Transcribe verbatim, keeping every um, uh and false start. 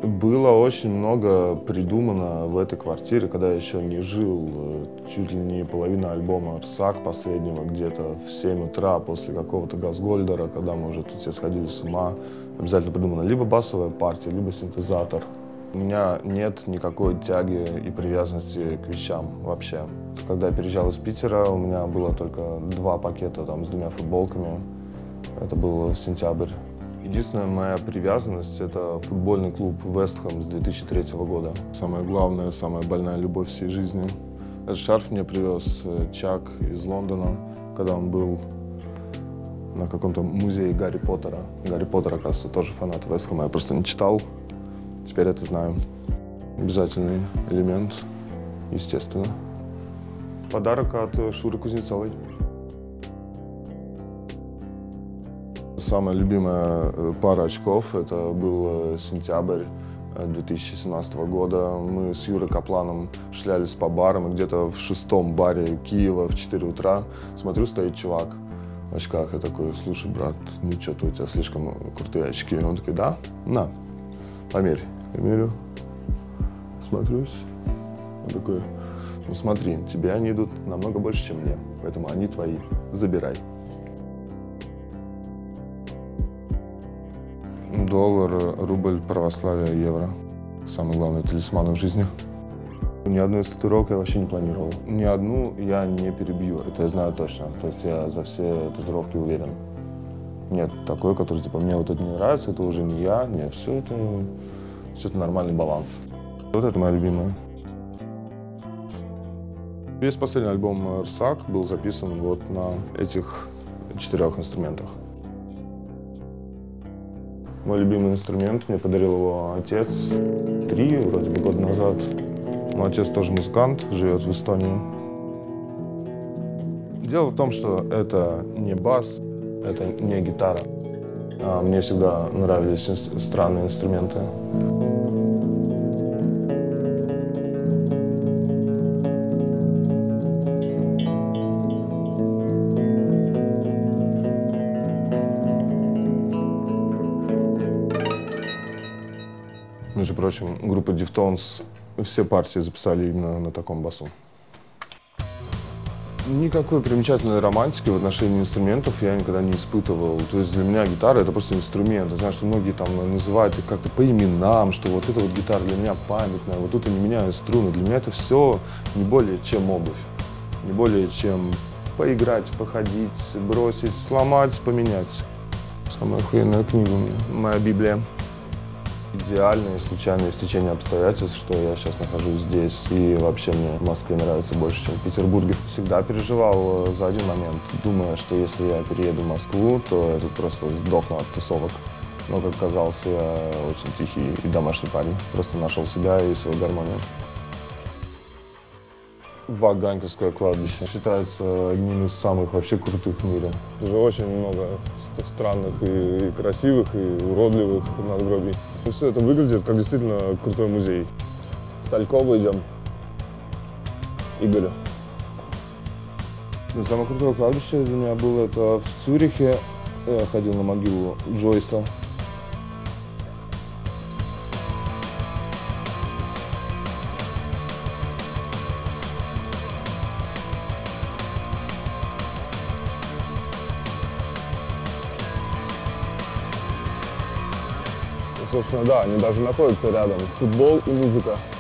Было очень много придумано в этой квартире, когда я еще не жил. Чуть ли не половина альбома «Рсак» последнего, где-то в семь утра после какого-то Газгольдера, когда мы уже тут все сходили с ума. Обязательно придумана либо басовая партия, либо синтезатор. У меня нет никакой тяги и привязанности к вещам вообще. Когда я переезжал из Питера, у меня было только два пакета там, с двумя футболками. Это был сентябрь. Единственная моя привязанность – это футбольный клуб «Вест Хэм» с две тысячи третьего года. Самая главная, самая больная любовь всей жизни. Этот шарф мне привез Чак из Лондона, когда он был на каком-то музее Гарри Поттера. Гарри Поттер, оказывается, тоже фанат Вест Хэма. Я просто не читал, теперь это знаю. Обязательный элемент, естественно. Подарок от Шуры Кузнецовой. Самая любимая пара очков – это был сентябрь две тысячи семнадцатого года. Мы с Юрой Капланом шлялись по барам, и где-то в шестом баре Киева в четыре утра смотрю, стоит чувак в очках. Я такой: слушай, брат, ну что-то у тебя слишком крутые очки. Он такой: да? На, померь. Я мерю, смотрюсь. Он такой: ну смотри, тебе они идут намного больше, чем мне, поэтому они твои, забирай. Доллар, рубль, православие, евро. Самые главные талисманы в жизни. Ни одной из татуировок я вообще не планировал. Ни одну я не перебью, это я знаю точно. То есть я за все татуировки уверен. Нет такой, который типа мне вот это не нравится, это уже не я. Нет, все это, все это нормальный баланс. Вот это моя любимая. Весь последний альбом «Рсак» был записан вот на этих четырех инструментах. Мой любимый инструмент, мне подарил его отец три, вроде бы, года назад. Мой отец тоже музыкант, живет в Эстонии. Дело в том, что это не бас, это не гитара. А мне всегда нравились странные инструменты. Между прочим, группа Deftones все партии записали именно на таком басу. Никакой примечательной романтики в отношении инструментов я никогда не испытывал. То есть для меня гитара — это просто инструмент. Я знаю, что многие там называют их как-то по именам, что вот эта вот гитара для меня памятная, вот тут они меняют струны. Для меня это все не более чем обувь, не более чем поиграть, походить, бросить, сломать, поменять. Самая охуенная книга у меня — моя Библия. Идеальное случайное стечение обстоятельств, что я сейчас нахожусь здесь, и вообще мне в Москве нравится больше, чем в Петербурге. Всегда переживал за один момент, думая, что если я перееду в Москву, то я тут просто сдохну от тусовок. Но, как оказалось, я очень тихий и домашний парень. Просто нашел себя и свою гармонию. Ваганьковское кладбище считается одним из самых вообще крутых в мире. Тут же очень много странных и красивых, и уродливых надгробий. И все это выглядит как действительно крутой музей. В Талькова идем. Игорю. Самое крутое кладбище для меня было это в Цюрихе. Я ходил на могилу Джойса. Собственно, да, они даже находятся рядом. Футбол и музыка.